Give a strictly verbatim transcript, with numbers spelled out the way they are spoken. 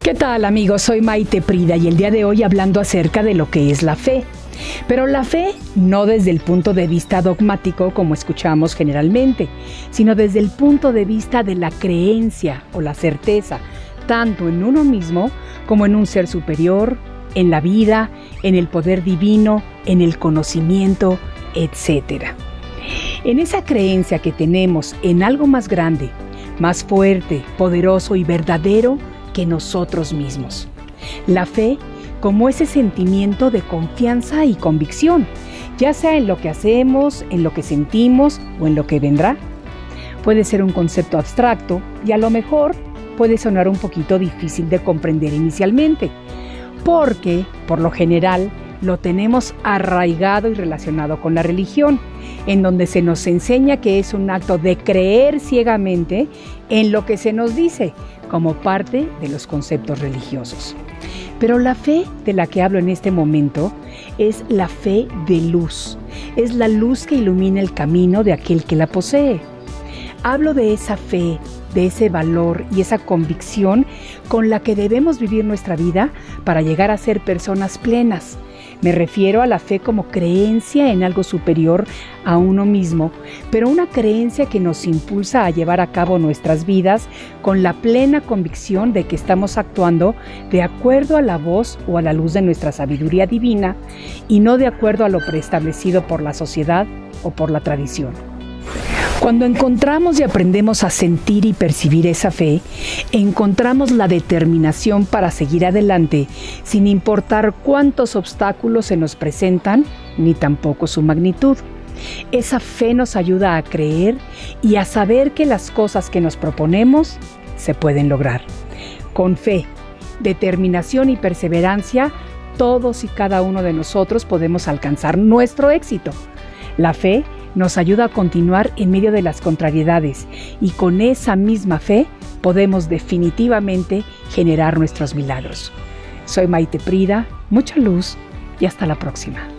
¿Qué tal, amigos? Soy Maite Prida y el día de hoy hablando acerca de lo que es la fe. Pero la fe no desde el punto de vista dogmático como escuchamos generalmente, sino desde el punto de vista de la creencia o la certeza, tanto en uno mismo como en un ser superior, en la vida, en el poder divino, en el conocimiento, etcétera. En esa creencia que tenemos en algo más grande, más fuerte, poderoso y verdadero que nosotros mismos. La fe como ese sentimiento de confianza y convicción, ya sea en lo que hacemos, en lo que sentimos o en lo que vendrá. Puede ser un concepto abstracto y a lo mejor puede sonar un poquito difícil de comprender inicialmente, porque, por lo general, lo tenemos arraigado y relacionado con la religión, en donde se nos enseña que es un acto de creer ciegamente en lo que se nos dice, como parte de los conceptos religiosos. Pero la fe de la que hablo en este momento es la fe de luz, es la luz que ilumina el camino de aquel que la posee. Hablo de esa fe, de ese valor y esa convicción con la que debemos vivir nuestra vida para llegar a ser personas plenas. Me refiero a la fe como creencia en algo superior a uno mismo, pero una creencia que nos impulsa a llevar a cabo nuestras vidas con la plena convicción de que estamos actuando de acuerdo a la voz o a la luz de nuestra sabiduría divina y no de acuerdo a lo preestablecido por la sociedad o por la tradición. Cuando encontramos y aprendemos a sentir y percibir esa fe, encontramos la determinación para seguir adelante sin importar cuántos obstáculos se nos presentan, ni tampoco su magnitud. Esa fe nos ayuda a creer y a saber que las cosas que nos proponemos se pueden lograr. Con fe, determinación y perseverancia, todos y cada uno de nosotros podemos alcanzar nuestro éxito. La fe nos ayuda a continuar en medio de las contrariedades y con esa misma fe podemos definitivamente generar nuestros milagros. Soy Maite Prida, mucha luz y hasta la próxima.